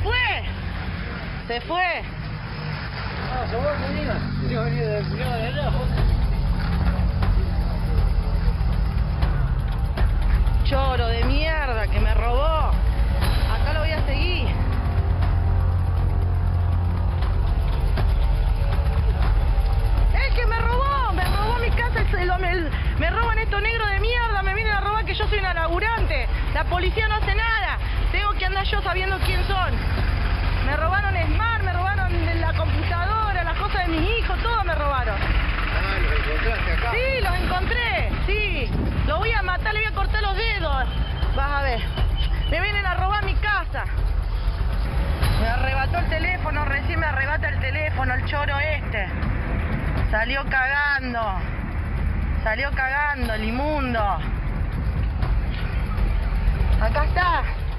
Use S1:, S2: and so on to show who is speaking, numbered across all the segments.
S1: fue. Se fue.
S2: Ah, se fue, Medina. Yo venía de lejos.
S1: Choro de mierda que me robó. Acá lo voy a seguir. El que me robó mi casa, me roban estos negros de mierda, me vienen a robar que yo soy una laburante. La policía no hace nada. Tengo que andar yo sabiendo quién son. Me robaron Smart, me robaron la computadora, las cosas de mis hijos, todo me robaron.
S2: Ah, ¿los encontraste acá?
S1: Sí, los encontré, sí. Lo voy a matar, le voy a cortar los dedos. Vas a ver. Me vienen a robar mi casa. Me arrebató el teléfono, recién me arrebata el teléfono, el choro este. Salió cagando, el inmundo. Acá está.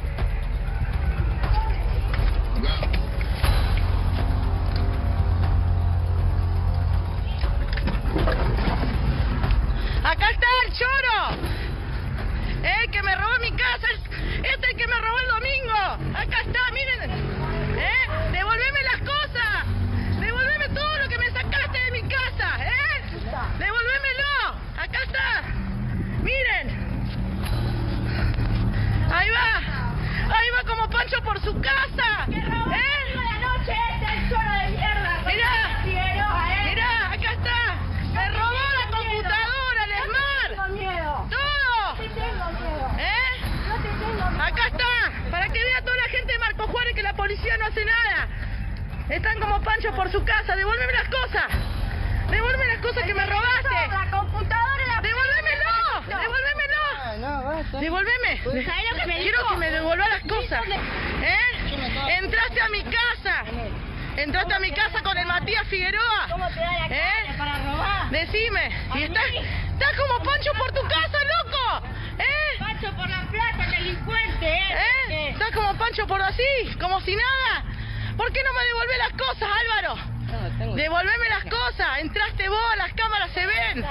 S1: Acá está el choro. Que me robó mi casa. Este es el que me robó el domingo. Acá está, miren. Devolveme las cosas. Devolveme todo lo que me sacaste de mi casa. Devolvémelo. Acá está. Miren. Ahí va como Pancho por su casa.
S3: ¡Que robó la noche el choro de mierda!
S1: Mirá, acá está. Me robó la computadora, el Smart.
S3: No te tengo miedo.
S1: Todo.
S3: No te tengo miedo. No te tengo miedo.
S1: Acá está. Para que vea toda la gente de Marco Juárez que la policía no hace nada. Están como Pancho por su casa. Devuélveme las cosas. Devuélveme las cosas que me robaste.
S3: La computadora y la...
S1: ¡Devuélvemelo! ¡Devuélvemelo!
S2: No, basta.
S1: ¡Devuélveme!
S3: ¿Sabés lo que me
S1: Quiero
S3: dijo?
S1: que me devuelva las cosas. Entraste a mi casa. Entraste a mi casa con el Matías Figueroa.
S3: ¿Cómo te da la cara para robar?
S1: Decime. Y estás como Pancho por tu casa, loco.
S3: Pancho por la plata, delincuente,
S1: Estás como Pancho por así, como si nada. ¿Por qué no me devolvés las cosas, Álvaro? Devolveme las cosas. Entraste vos, las cámaras se ven.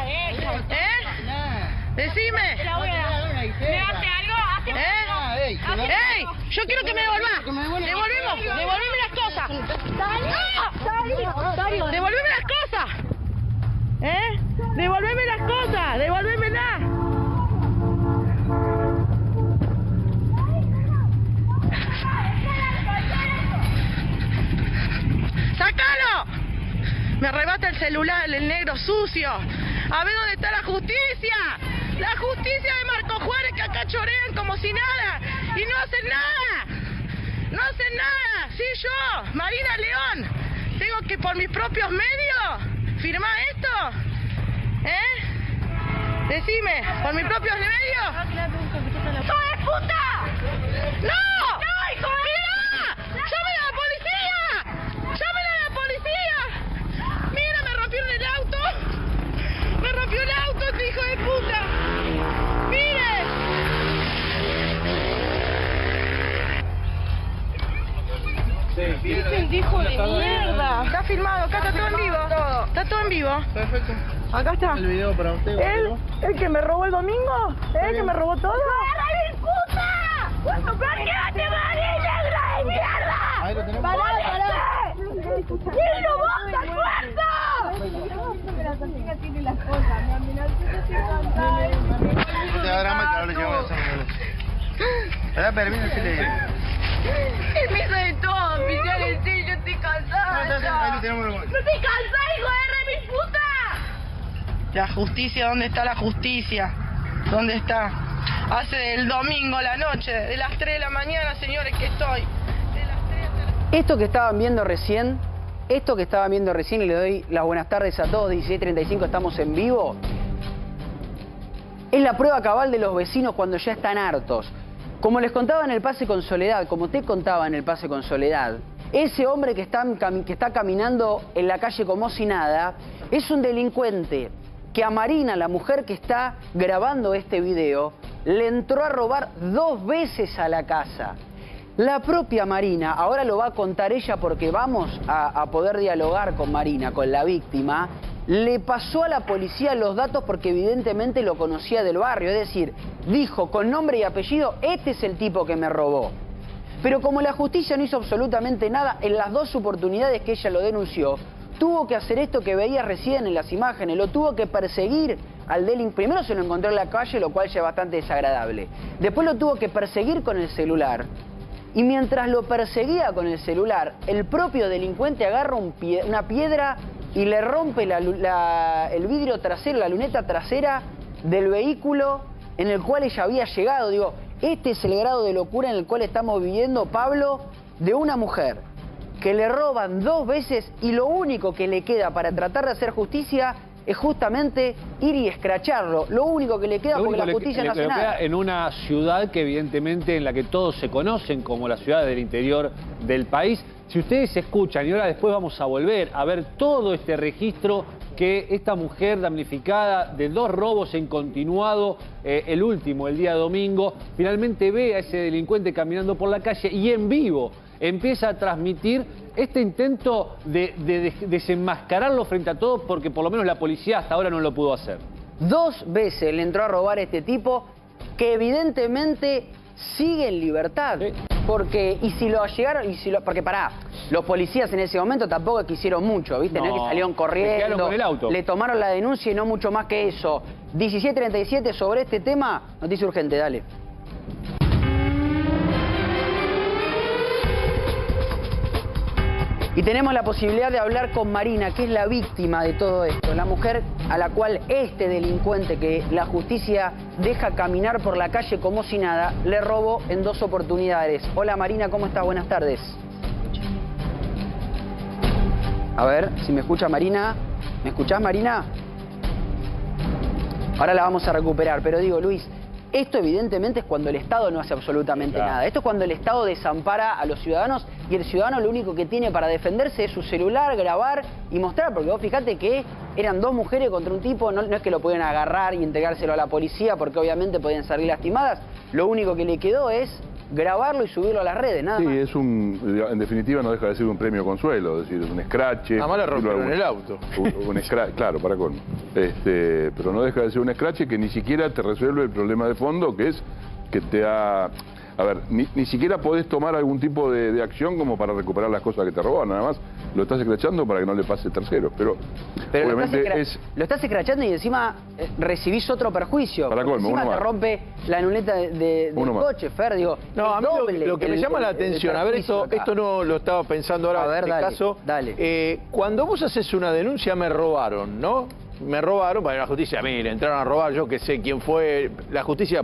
S1: Decime.
S3: ¿Me hace algo?
S1: ¡Ey! Yo quiero que me devolvás. Devolveme las cosas. Devolveme las cosas. Devolveme las cosas. Devolvémelas. ¡Sácalo! Me arrebata el celular, el negro sucio. A ver dónde está la justicia. La justicia de Marco Juárez, que acá chorean como si nada. Y no hacen nada. No hacen nada. Sí, yo, Marina León, tengo que por mis propios medios firmar esto. Decime, por mis propios medios. ¡Hijo de puta! ¡No! ¡No, hijo de puta! ¡Llamen a la policía! ¡Llamen a la policía! Mira, me rompieron el auto. Me rompió el auto este hijo de puta. ¡Mire! ¡Qué pendejo de mierda! Está filmado, acá está todo en vivo. Está todo en vivo.
S2: Perfecto.
S1: Acá está.
S2: El video para usted.
S1: ¿El que me robó el domingo? ¿El que me robó todo?
S3: ¡Agarra mi puta! ¿Por qué te vas, negra de mierda?
S2: Ahí lo tenemos.
S3: ¡Pará! ¡Negro, vos, te acuerdo! Pero Sofía tiene las cosas, mi amenaza se canta.
S2: No te da drama que ahora le llevamos a hacer. ¿Verdad? Permiso, si le digo.
S3: Me hizo de todo, oficial, sí, yo estoy cansada.
S2: Ahí lo tenemos.
S3: ¡No estoy cansada, hijo de mi puta!
S1: La justicia, ¿dónde está la justicia? ¿Dónde está? Hace el domingo, la noche, de las 3 de la mañana, señores, que estoy. De las 3 hasta las...
S4: Esto que estaban viendo recién, y le doy las buenas tardes a todos, 16:35, estamos en vivo, es la prueba cabal de los vecinos cuando ya están hartos. Como les contaba en el Pase con Soledad, como te contaba en el Pase con Soledad, ese hombre que está caminando en la calle como si nada, es un delincuente que a Marina, la mujer que está grabando este video, le entró a robar 2 veces a la casa. La propia Marina, ahora lo va a contar ella porque vamos a poder dialogar con Marina, con la víctima, le pasó a la policía los datos porque evidentemente lo conocía del barrio, es decir, dijo con nombre y apellido, este es el tipo que me robó. Pero como la justicia no hizo absolutamente nada, en las 2 oportunidades que ella lo denunció, tuvo que hacer esto que veía recién en las imágenes, lo tuvo que perseguir al delincuente. Primero se lo encontró en la calle, lo cual ya es bastante desagradable. Después lo tuvo que perseguir con el celular. Y mientras lo perseguía con el celular, el propio delincuente agarra una piedra y le rompe el vidrio trasero, la luneta trasera del vehículo en el cual ella había llegado. Digo, este es el grado de locura en el cual estamos viviendo, Pablo, de una mujer que le roban 2 veces y lo único que le queda para tratar de hacer justicia es justamente ir y escracharlo. Lo único que le queda porque la justicia no hace nada.
S5: Queda en una ciudad que evidentemente en la que todos se conocen como la ciudad del interior del país. Si ustedes escuchan, y ahora después vamos a volver a ver todo este registro que esta mujer damnificada de 2 robos en continuado, el último, el día domingo, finalmente ve a ese delincuente caminando por la calle y en vivo empieza a transmitir este intento de desenmascararlo frente a todos, porque por lo menos la policía hasta ahora no lo pudo hacer. 2
S4: veces le entró a robar este tipo que evidentemente sigue en libertad. Sí. Porque, porque pará, los policías en ese momento tampoco quisieron mucho, ¿viste? No es que salieron corriendo,
S5: con el auto.
S4: Le tomaron la denuncia y no mucho más que eso. 17:37 sobre este tema, noticia urgente, dale. Y tenemos la posibilidad de hablar con Marina, que es la víctima de todo esto, la mujer a la cual este delincuente que la justicia deja caminar por la calle como si nada, le robó en 2 oportunidades. Hola Marina, ¿cómo estás? Buenas tardes. A ver, si me escucha Marina. ¿Me escuchás, Marina? Ahora la vamos a recuperar, pero digo, Luis, esto evidentemente es cuando el Estado no hace absolutamente nada. Esto es cuando el Estado desampara a los ciudadanos y el ciudadano lo único que tiene para defenderse es su celular, grabar y mostrar. Porque vos fijate que eran 2 mujeres contra un tipo, no es que lo pueden agarrar y entregárselo a la policía porque obviamente podían salir lastimadas. Lo único que le quedó es grabarlo y subirlo a las redes, nada más.
S6: Sí, es en definitiva no deja de ser un premio consuelo, es decir, es un escrache.
S2: Nada más le rompieron el auto.
S6: Un escrache, claro, para colmo. Pero no deja de ser un escrache que ni siquiera te resuelve el problema de fondo, que es que te da... A ver, ni siquiera podés tomar algún tipo de acción como para recuperar las cosas que te robaron, nada más lo estás escrachando para que no le pase tercero. Pero obviamente
S4: lo estás escrachando y encima recibís otro perjuicio.
S6: Para colmo,
S4: encima te rompe la luneta del coche, Fer, digo.
S2: No, a mí lo que me llama la atención, a ver, esto no lo estaba pensando ahora,
S4: a ver,
S2: en este caso.
S4: Dale.
S2: Cuando vos haces una denuncia, me robaron, ¿no? Me robaron, para la justicia, mire, entraron a robar, yo que sé quién fue, la policía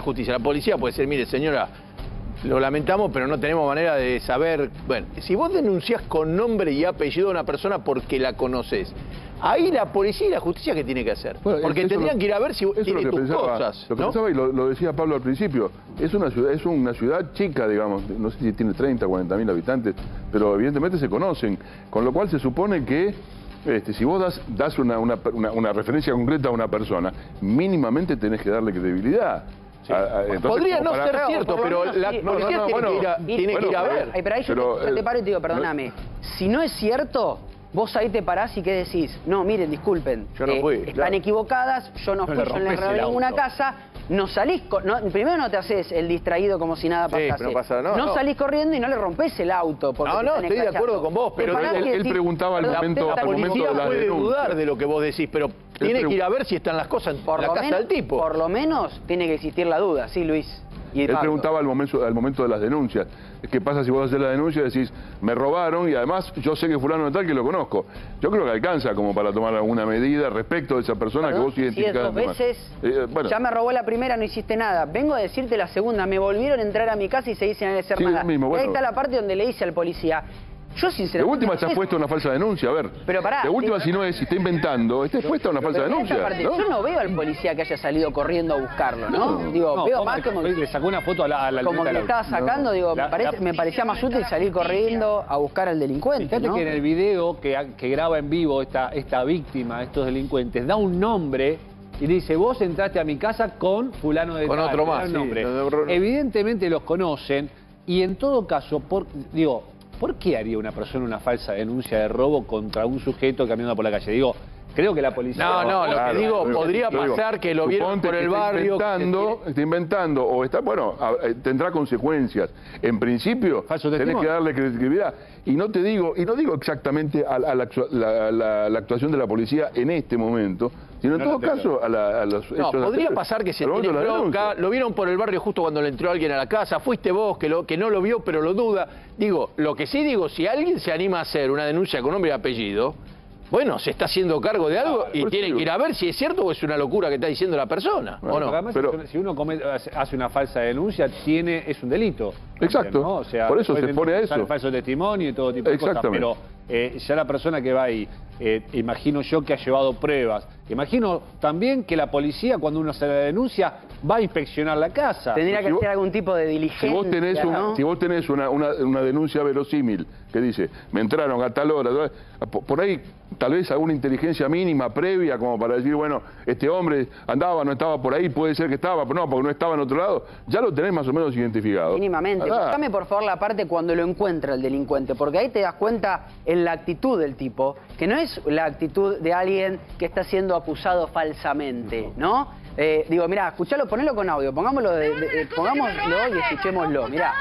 S2: puede ser, mire señora, lo lamentamos, pero no tenemos manera de saber. Bueno, si vos denunciás con nombre y apellido a una persona porque la conoces, ahí la policía y la justicia, ¿qué tiene que hacer?
S6: Bueno,
S2: porque tendrían que ir a ver si tiene tus cosas.
S6: Lo que pensaba, y lo decía Pablo al principio, es una ciudad chica, digamos, no sé si tiene 30, 40.000 habitantes, pero evidentemente se conocen, con lo cual se supone que si vos das una referencia concreta a una persona, mínimamente tenés que darle credibilidad.
S2: Sí. Entonces, podría no ser cierto, pero la policía tiene que ir a ver.
S4: Pero ahí yo te paro y te digo, perdóname, si no es cierto, vos ahí te parás y ¿qué decís? No, miren, disculpen,
S2: yo no fui,
S4: están equivocadas, yo no fui, yo no le robé ninguna casa, no salís, primero no te haces el distraído como si nada pasase.
S2: No pasa, no
S4: salís corriendo y no le rompés el auto.
S2: No, estoy de acuerdo con vos, pero
S6: él preguntaba al momento de la denuncia.
S2: La policía puede dudar de lo que vos decís, pero tiene que ir a ver si están las cosas en la casa del tipo.
S4: Por lo menos tiene que existir la duda, sí, Luis.
S6: Él preguntaba al momento de las denuncias. ¿Qué pasa si vos haces la denuncia y decís, me robaron y además yo sé que fulano de tal que lo conozco? Yo creo que alcanza como para tomar alguna medida respecto de esa persona que vos identificás.
S4: 2 veces, ya me robó la primera, no hiciste nada. Vengo a decirte la segunda, me volvieron a entrar a mi casa y se dicen a ser nada. Ahí está la parte donde le dice al policía. Yo sinceramente...
S6: De última está puesta una falsa denuncia, a ver.
S4: Pero pará.
S6: De última si no es, si está inventando, está puesta una falsa denuncia. ¿No?
S4: Yo no veo al policía que haya salido corriendo a buscarlo, ¿no? Digo, veo más como...
S5: Le sacó una foto a la
S4: como que le estaba sacando, digo, me parecía más útil salir corriendo a buscar al delincuente,
S5: Fíjate que en el video que graba en vivo esta víctima, estos delincuentes, da un nombre y dice, vos entraste a mi casa con fulano de tal.
S2: Con otro más, sí.
S5: Evidentemente los conocen y en todo caso, ¿por qué haría una persona una falsa denuncia de robo contra un sujeto caminando por la calle? Digo, Creo que la policía...
S2: No, lo que digo, podría
S6: lo digo.
S2: pasar que lo vieron
S6: Suponte
S2: por el
S6: que
S2: barrio.
S6: Está inventando, o está, bueno, tendrá consecuencias. En principio,
S5: Falso
S6: tenés
S5: testimonio.
S6: que darle credibilidad. Y no digo exactamente a la actuación de la policía en este momento, sino en
S5: No
S6: todo
S5: la tengo.
S6: caso a los hechos.
S2: No, podría
S6: anteriores.
S2: pasar que se
S6: Al
S2: tiene
S6: momento de la
S2: bronca,
S6: denuncia.
S2: lo vieron por el barrio justo cuando le entró alguien a la casa, fuiste vos que no lo vio pero lo duda. Digo, lo que sí digo, si alguien se anima a hacer una denuncia con nombre y apellido, bueno, se está haciendo cargo de algo y
S6: por eso
S2: tienen
S6: digo.
S2: que ir a ver si es cierto o es una locura que está diciendo la persona, ¿o
S6: Bueno,
S2: no?
S5: Porque además,
S6: Pero-
S5: si uno hace una falsa denuncia, es un delito.
S6: Exacto.
S5: ¿no? O sea,
S6: Por eso
S5: puede
S6: se pone a
S5: usar
S6: eso.
S5: falso testimonio y todo tipo de cosas.
S6: Exactamente.
S5: Pero ya la persona que va ahí, imagino yo que ha llevado pruebas. Imagino también que la policía, cuando uno se la denuncia, va a inspeccionar la casa.
S4: Tendría que
S6: Si vos-
S4: hacer algún tipo de diligencia, ¿no?
S6: Si vos tenés una denuncia verosímil que dice, me entraron a tal hora, por ahí tal vez alguna inteligencia mínima previa como para decir, bueno, este hombre andaba, no estaba por ahí, puede ser que estaba, pero no, porque no estaba en otro lado, ya lo tenés más o menos identificado.
S4: Mínimamente.
S6: Ah,
S4: Buscame por favor la parte cuando lo encuentra el delincuente, porque ahí te das cuenta en la actitud del tipo, que no es la actitud de alguien que está siendo acusado falsamente, ¿no? Digo, mirá, escuchalo, ponelo con audio, pongámoslo pongámoslo y escuchémoslo, mirá.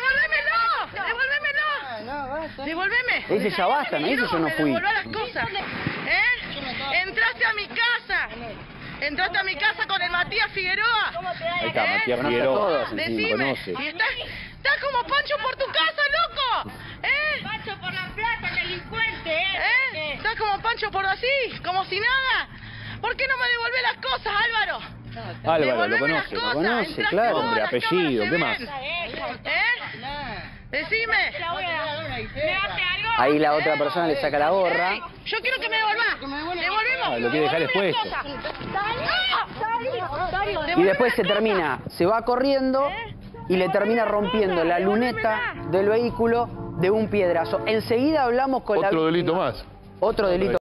S1: ¡Devuélveme!
S4: Dice, ya basta, no dice yo no fui.
S1: Devolvá las cosas. Entraste a mi casa. Entraste a mi casa con el Matías Figueroa.
S5: Ahí está, Matías
S4: Conoce a
S5: Figueroa.
S4: todos, encima,
S1: Decime.
S5: conoce.
S1: Y estás como Pancho por tu casa, loco.
S3: Pancho por la plata, delincuente,
S1: Estás como Pancho por así, como si nada. ¿Por qué no me devolvés las cosas, Álvaro?
S5: Álvaro, lo
S1: Devolveme las
S5: conoce.
S1: cosas.
S4: conoce,
S1: Entraste
S4: claro.
S1: vos,
S5: Hombre,
S1: las
S5: apellido,
S1: cámaras
S5: ¿qué
S1: se
S5: más?
S1: ven. Decime.
S3: ¿Me hace algo?
S4: Ahí la otra persona le saca la gorra.
S1: Yo quiero que me devolvás. Devolvemos.
S5: Ah, lo quiere dejar expuesto.
S4: Y después se termina, se va corriendo y le termina rompiendo la luneta del vehículo de un piedrazo. Enseguida hablamos con la
S6: Otro
S4: víctima.
S6: delito más.
S4: Otro delito